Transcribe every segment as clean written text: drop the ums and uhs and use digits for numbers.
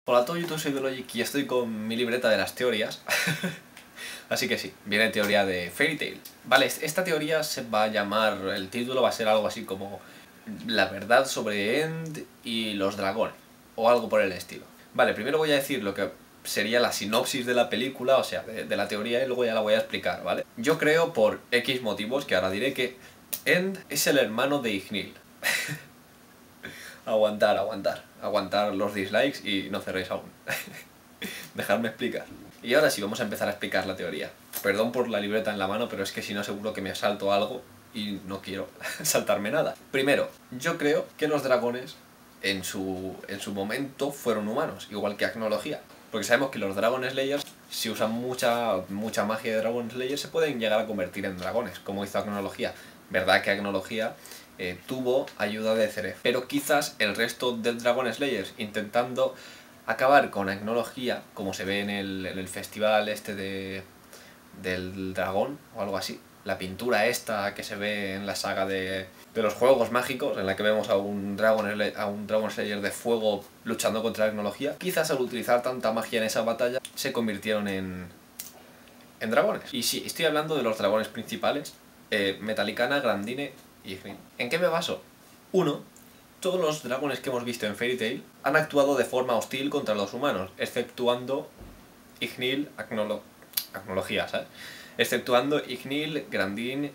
Hola a todo YouTube, soy Logic y estoy con mi libreta de las teorías. Así que sí, viene teoría de Fairy Tail. Vale, esta teoría se va a llamar, el título va a ser algo así como la verdad sobre End y los dragones, o algo por el estilo. Vale, primero voy a decir lo que sería la sinopsis de la película, o sea, de la teoría, y luego ya la voy a explicar, ¿vale? Yo creo, por X motivos, que ahora diré, que End es el hermano de Ignil. Aguantar los dislikes y no cerréis aún. Dejadme explicar. Y ahora sí, vamos a empezar a explicar la teoría. Perdón por la libreta en la mano, pero es que si no seguro que me salto algo y no quiero saltarme nada. Primero, yo creo que los dragones en su momento fueron humanos, igual que Agnología. Porque sabemos que los Dragon Slayers, si usan mucha magia de Dragon Slayer, se pueden llegar a convertir en dragones, como hizo Agnología. Verdad que Agnología tuvo ayuda de Ceref, pero quizás el resto del Dragon Slayers intentando acabar con Agnología, como se ve en el festival este del dragón o algo así, la pintura esta que se ve en la saga de los juegos mágicos, en la que vemos a un Dragon Slayer de fuego luchando contra la tecnología, quizás al utilizar tanta magia en esa batalla se convirtieron en dragones. Y sí, estoy hablando de los dragones principales, Metallicana, Grandine y Ignil. ¿En qué me baso? Uno, todos los dragones que hemos visto en Fairy Tail han actuado de forma hostil contra los humanos, exceptuando Ignil, Agnología, ¿sabes? Exceptuando Ignil, Grandine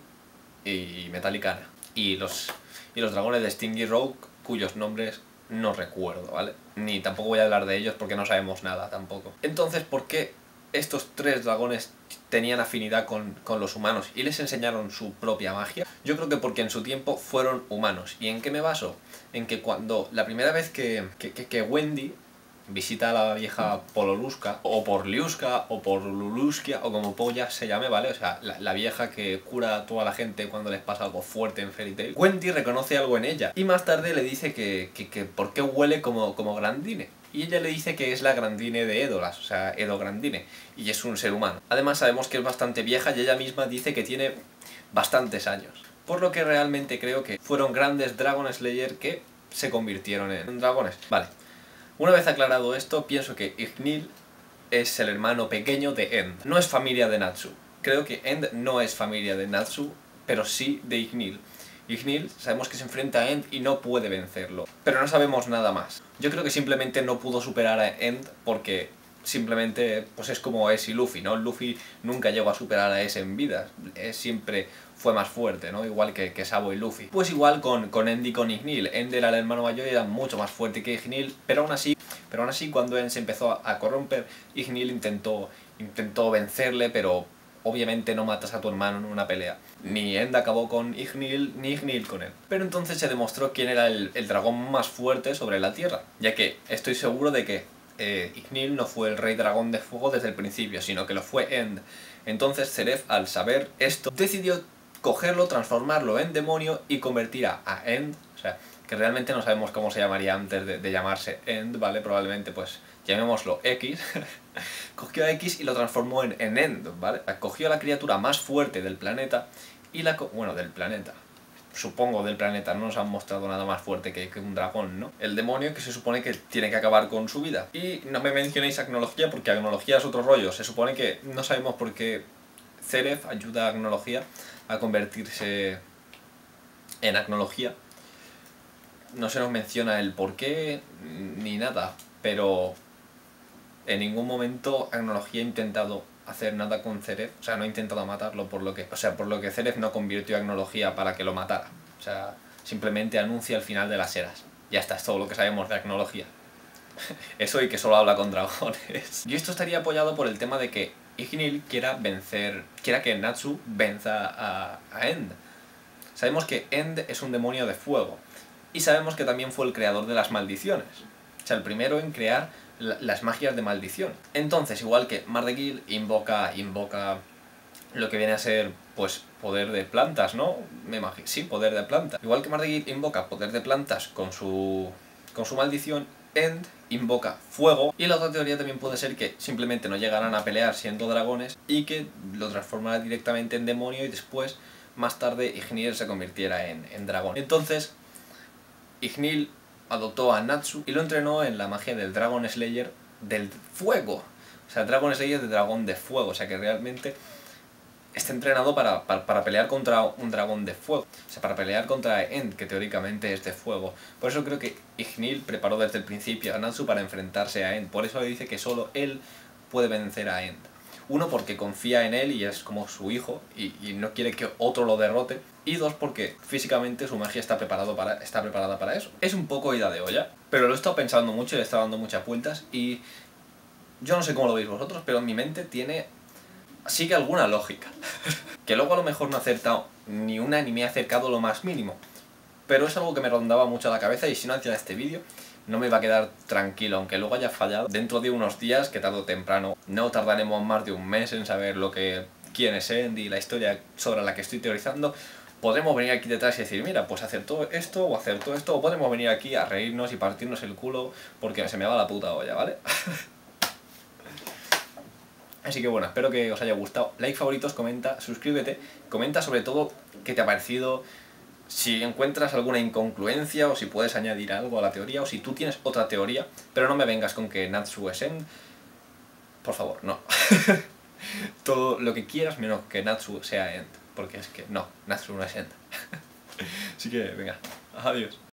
y Metallicana. Y los dragones de Stingy Rogue, cuyos nombres no recuerdo, ¿vale? Ni tampoco voy a hablar de ellos porque no sabemos nada tampoco. Entonces, ¿por qué estos tres dragones tenían afinidad con los humanos y les enseñaron su propia magia? Yo creo que porque en su tiempo fueron humanos. ¿Y en qué me baso? En que cuando la primera vez que Wendy visita a la vieja Pololuska, o Porliuska, o Porluluskia, o como polla se llame, ¿vale? O sea, la vieja que cura a toda la gente cuando les pasa algo fuerte en Fairy Tail. Wendy reconoce algo en ella, y más tarde le dice que por qué huele como Grandine. Y ella le dice que es la Grandine de Edoras, o sea, Edo Grandine, y es un ser humano. Además sabemos que es bastante vieja y ella misma dice que tiene bastantes años. Por lo que realmente creo que fueron grandes Dragon Slayer que se convirtieron en dragones. Vale. Una vez aclarado esto, pienso que Ignil es el hermano pequeño de End. No es familia de Natsu. Creo que End no es familia de Natsu, pero sí de Ignil. Ignil sabemos que se enfrenta a End y no puede vencerlo, pero no sabemos nada más. Yo creo que simplemente no pudo superar a End porque simplemente pues es como Ace y Luffy, ¿no? Luffy nunca llegó a superar a Ace en vida, siempre fue más fuerte, ¿no? Igual que Sabo y Luffy. Pues igual con End y con Ignil. End era el hermano mayor y era mucho más fuerte que Ignil, pero aún así cuando End se empezó a corromper, Ignil intentó vencerle, pero obviamente no matas a tu hermano en una pelea. Ni End acabó con Ignil, ni Ignil con él. Pero entonces se demostró quién era el dragón más fuerte sobre la Tierra, ya que estoy seguro de que Ignil no fue el rey dragón de fuego desde el principio, sino que lo fue End. Entonces Ceref, al saber esto, decidió cogerlo, transformarlo en demonio y convertir a End, o sea, que realmente no sabemos cómo se llamaría antes de llamarse End, ¿vale? Probablemente pues llamémoslo X. Cogió a X y lo transformó en End, ¿vale? Cogió a la criatura más fuerte del planeta y bueno, del planeta. Supongo del planeta, no nos han mostrado nada más fuerte que un dragón, ¿no? El demonio que se supone que tiene que acabar con su vida. Y no me mencionéis Agnología porque Agnología es otro rollo. Se supone que no sabemos por qué Ceref ayuda a Agnología a convertirse en Agnología. No se nos menciona el por qué ni nada, pero en ningún momento Agnología ha intentado hacer nada con Ceref, o sea, no ha intentado matarlo, por lo que Ceref no convirtió a Agnología para que lo matara. O sea, simplemente anuncia el final de las eras. Ya está, es todo lo que sabemos de Agnología. Eso y que solo habla con dragones. Y esto estaría apoyado por el tema de que Ignil quiera que Natsu venza a End. Sabemos que End es un demonio de fuego. Y sabemos que también fue el creador de las maldiciones. O sea, el primero en crear las magias de maldición. Entonces, igual que Mardegill invoca lo que viene a ser, pues, poder de plantas, ¿no? Me imagino, sí, poder de plantas. Igual que Mardegill invoca poder de plantas con su maldición, End invoca fuego. Y la otra teoría también puede ser que simplemente no llegaran a pelear siendo dragones y que lo transformara directamente en demonio y después, más tarde, Ignil se convirtiera en dragón. Entonces, Ignil adoptó a Natsu y lo entrenó en la magia del Dragon Slayer del fuego. O sea, Dragon Slayer de dragón de fuego. O sea, que realmente está entrenado para pelear contra un dragón de fuego. O sea, para pelear contra End, que teóricamente es de fuego. Por eso creo que Ignil preparó desde el principio a Natsu para enfrentarse a End. Por eso le dice que solo él puede vencer a End. Uno, porque confía en él y es como su hijo y no quiere que otro lo derrote. Y dos, porque físicamente su magia está preparada para eso. Es un poco ida de olla, pero lo he estado pensando mucho y le he estado dando muchas vueltas y yo no sé cómo lo veis vosotros, pero en mi mente sigue alguna lógica. Que luego a lo mejor no he acertado ni una ni me he acercado lo más mínimo. Pero es algo que me rondaba mucho la cabeza y si no hacía este vídeo no me iba a quedar tranquilo, aunque luego haya fallado. Dentro de unos días, que tarde o temprano, no tardaremos más de un mes en saber quién es End y la historia sobre la que estoy teorizando, podremos venir aquí detrás y decir, mira, pues acertó esto o acertó esto, o podemos venir aquí a reírnos y partirnos el culo porque se me va la puta olla, ¿vale? Así que bueno, espero que os haya gustado. Like, favoritos, comenta, suscríbete, comenta sobre todo qué te ha parecido, si encuentras alguna incongruencia o si puedes añadir algo a la teoría o si tú tienes otra teoría, pero no me vengas con que Natsu es End. Por favor, no. Todo lo que quieras menos que Natsu sea End, porque es que no, Natsu no es End. Así que venga, adiós.